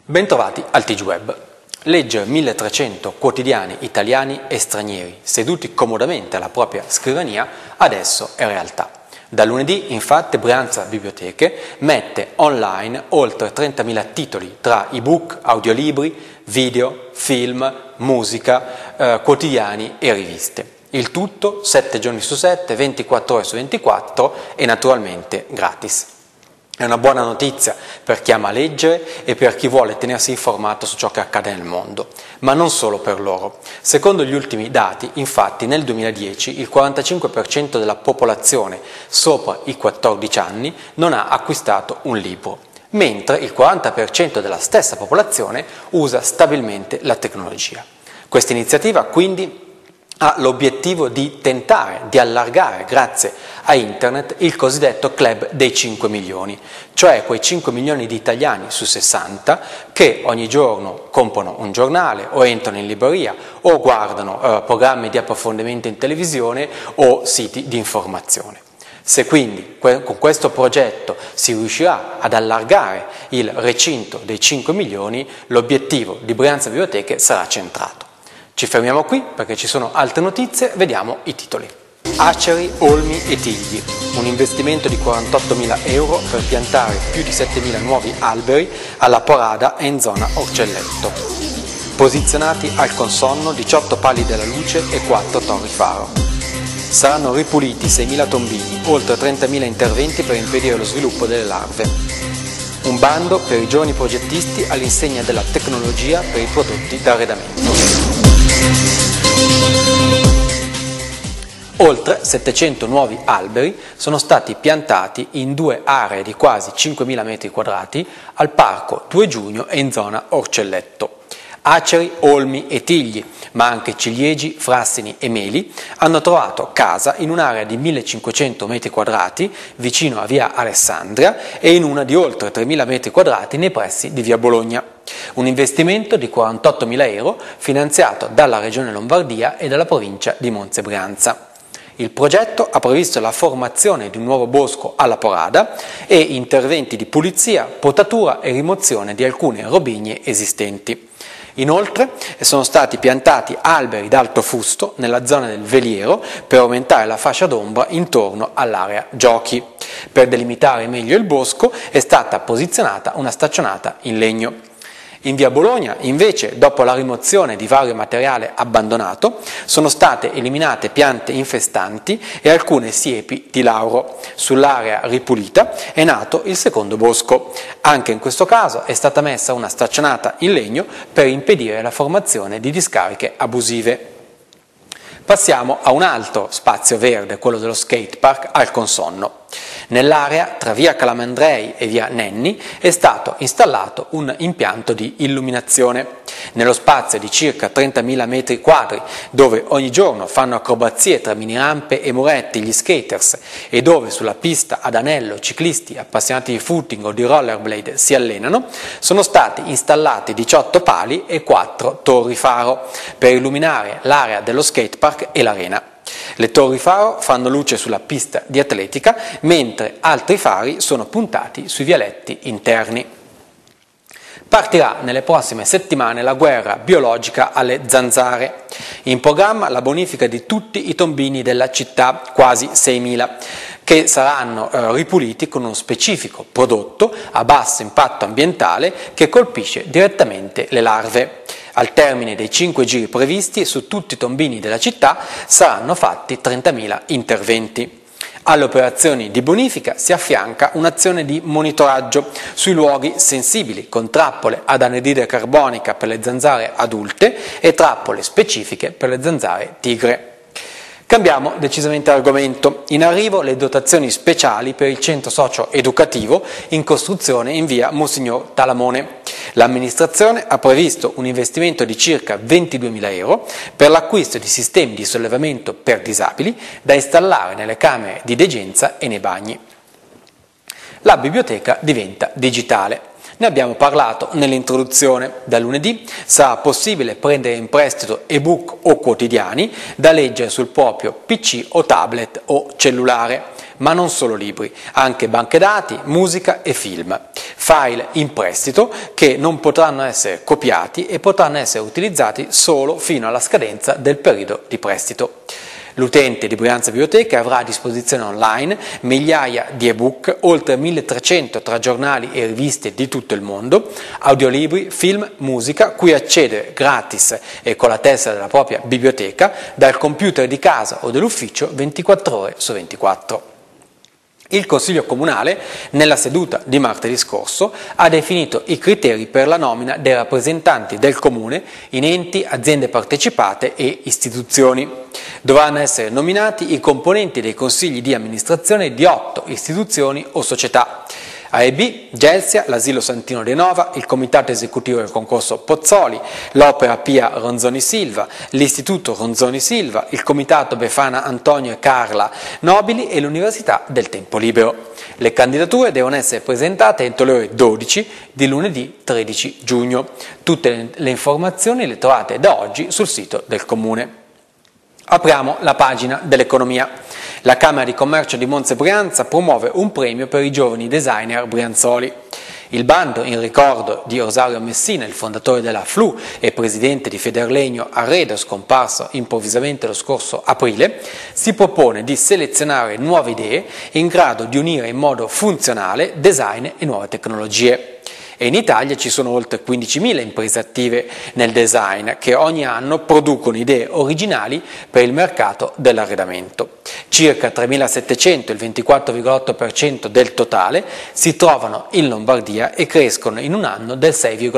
Bentrovati al TG Web. Leggere 1300 quotidiani italiani e stranieri seduti comodamente alla propria scrivania adesso è realtà. Da lunedì, infatti, Brianza Biblioteche mette online oltre 30.000 titoli tra ebook, audiolibri, video, film, musica, quotidiani e riviste. Il tutto 7 giorni su 7, 24 ore su 24 e naturalmente gratis. È una buona notizia per chi ama leggere e per chi vuole tenersi informato su ciò che accade nel mondo, ma non solo per loro. Secondo gli ultimi dati, infatti, nel 2010 il 45% della popolazione sopra i 14 anni non ha acquistato un libro, mentre il 40% della stessa popolazione usa stabilmente la tecnologia. Questa iniziativa, quindi, ha l'obiettivo di tentare di allargare, grazie a Internet, il cosiddetto club dei 5 milioni, cioè quei 5 milioni di italiani su 60 che ogni giorno comprano un giornale o entrano in libreria o guardano programmi di approfondimento in televisione o siti di informazione. Se quindi con questo progetto si riuscirà ad allargare il recinto dei 5 milioni, l'obiettivo di Brianza Biblioteche sarà centrato. Ci fermiamo qui perché ci sono altre notizie, vediamo i titoli. Aceri, Olmi e Tigli, un investimento di 48.000 euro per piantare più di 7.000 nuovi alberi alla Porada e in zona Orcelletto. Posizionati al Consonno 18 pali della luce e 4 torri faro. Saranno ripuliti 6.000 tombini, oltre 30.000 interventi per impedire lo sviluppo delle larve. Un bando per i giovani progettisti all'insegna della tecnologia per i prodotti d'arredamento. Oltre 700 nuovi alberi sono stati piantati in 2 aree di quasi 5.000 metri quadrati al Parco 2 Giugno e in zona Orcelletto. Aceri, Olmi e Tigli, ma anche ciliegi, frassini e meli, hanno trovato casa in un'area di 1.500 metri quadrati vicino a via Alessandria e in una di oltre 3.000 metri quadrati nei pressi di via Bologna. Un investimento di 48.000 euro finanziato dalla Regione Lombardia e dalla provincia di Monza e Brianza. Il progetto ha previsto la formazione di un nuovo bosco alla Porada e interventi di pulizia, potatura e rimozione di alcune robigne esistenti. Inoltre sono stati piantati alberi d'alto fusto nella zona del veliero per aumentare la fascia d'ombra intorno all'area giochi. Per delimitare meglio il bosco è stata posizionata una staccionata in legno. In via Bologna, invece, dopo la rimozione di vario materiale abbandonato, sono state eliminate piante infestanti e alcune siepi di lauro. Sull'area ripulita è nato il secondo bosco. Anche in questo caso è stata messa una staccionata in legno per impedire la formazione di discariche abusive. Passiamo a un altro spazio verde, quello dello skatepark al Consonno. Nell'area tra via Calamandrei e via Nenni è stato installato un impianto di illuminazione. Nello spazio di circa 30.000 metri quadri, dove ogni giorno fanno acrobazie tra minirampe e muretti gli skaters e dove sulla pista ad anello ciclisti appassionati di footing o di rollerblade si allenano, sono stati installati 18 pali e 4 torri faro per illuminare l'area dello skatepark e l'arena. Le torri faro fanno luce sulla pista di atletica, mentre altri fari sono puntati sui vialetti interni. Partirà nelle prossime settimane la guerra biologica alle zanzare. In programma la bonifica di tutti i tombini della città, quasi 6.000, che saranno ripuliti con uno specifico prodotto a basso impatto ambientale che colpisce direttamente le larve. Al termine dei 5 giri previsti, su tutti i tombini della città saranno fatti 30.000 interventi. Alle operazioni di bonifica si affianca un'azione di monitoraggio sui luoghi sensibili, con trappole ad anidride carbonica per le zanzare adulte e trappole specifiche per le zanzare tigre. Cambiamo decisamente argomento. In arrivo le dotazioni speciali per il centro socio-educativo in costruzione in via Monsignor Talamone. L'amministrazione ha previsto un investimento di circa 22.000 euro per l'acquisto di sistemi di sollevamento per disabili da installare nelle camere di degenza e nei bagni. La biblioteca diventa digitale. Ne abbiamo parlato nell'introduzione. Da lunedì sarà possibile prendere in prestito ebook o quotidiani da leggere sul proprio PC o tablet o cellulare. Ma non solo libri, anche banche dati, musica e film. file in prestito che non potranno essere copiati e potranno essere utilizzati solo fino alla scadenza del periodo di prestito. L'utente di Brianza Biblioteche avrà a disposizione online migliaia di ebook, oltre 1300 tra giornali e riviste di tutto il mondo, audiolibri, film, musica, cui accedere gratis e con la tessera della propria biblioteca dal computer di casa o dell'ufficio 24 ore su 24. Il Consiglio Comunale, nella seduta di martedì scorso, ha definito i criteri per la nomina dei rappresentanti del Comune in enti, aziende partecipate e istituzioni. Dovranno essere nominati i componenti dei consigli di amministrazione di 8 istituzioni o società. AEB, Gelsia, l'Asilo Santino de Nova, il Comitato Esecutivo del Concorso Pozzoli, l'Opera Pia Ronzoni Silva, l'Istituto Ronzoni Silva, il Comitato Befana Antonio e Carla Nobili e l'Università del Tempo Libero. Le candidature devono essere presentate entro le ore 12 di lunedì 13 giugno. Tutte le informazioni le trovate da oggi sul sito del Comune. Apriamo la pagina dell'economia. La Camera di Commercio di Monza e Brianza promuove un premio per i giovani designer brianzoli. Il bando in ricordo di Rosario Messina, il fondatore della FLU e presidente di Federlegno Arredo, scomparso improvvisamente lo scorso aprile, si propone di selezionare nuove idee in grado di unire in modo funzionale design e nuove tecnologie. E in Italia ci sono oltre 15.000 imprese attive nel design che ogni anno producono idee originali per il mercato dell'arredamento. Circa 3.700, il 24,8% del totale, si trovano in Lombardia e crescono in un anno del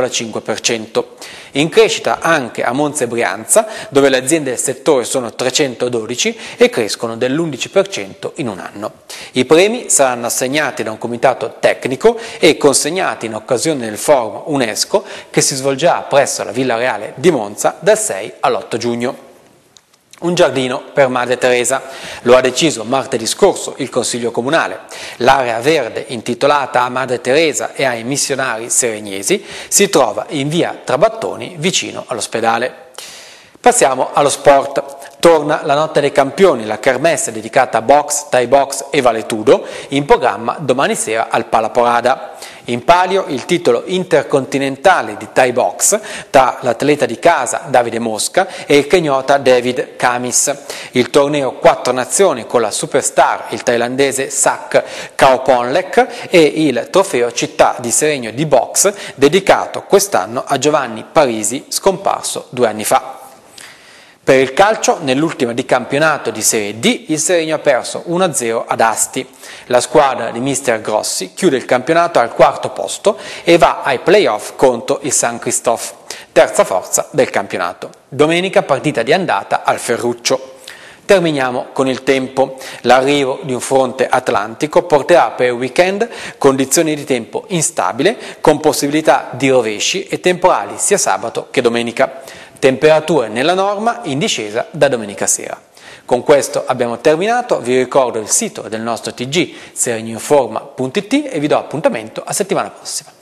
6,5%. In crescita anche a Monza e Brianza, dove le aziende del settore sono 312 e crescono dell'11% in un anno. I premi saranno assegnati da un comitato tecnico e consegnati in occasione del forum UNESCO che si svolgerà presso la Villa Reale di Monza dal 6 all'8 giugno. Un giardino per Madre Teresa, lo ha deciso martedì scorso il Consiglio Comunale. L'area verde intitolata a Madre Teresa e ai missionari seregnesi si trova in via Trabattoni vicino all'ospedale. Passiamo allo sport. Torna la Notte dei Campioni, la kermesse dedicata a box, Thai box e valetudo, in programma domani sera al Palaporada. In palio il titolo intercontinentale di Thai box tra l'atleta di casa Davide Mosca e il kenyota David Kamis. Il torneo 4 nazioni con la superstar, il thailandese Sak Kaoponlek, e il trofeo Città di Seregno di box dedicato quest'anno a Giovanni Parisi, scomparso 2 anni fa. Per il calcio, nell'ultima di campionato di Serie D, il Seregno ha perso 1-0 ad Asti. La squadra di mister Grossi chiude il campionato al 4° posto e va ai play-off contro il San Christophe, terza forza del campionato. Domenica partita di andata al Ferruccio. Terminiamo con il tempo. L'arrivo di un fronte atlantico porterà per il weekend condizioni di tempo instabile, con possibilità di rovesci e temporali sia sabato che domenica. Temperature nella norma, in discesa da domenica sera. Con questo abbiamo terminato, vi ricordo il sito del nostro TG serignoinforma.it e vi do appuntamento a settimana prossima.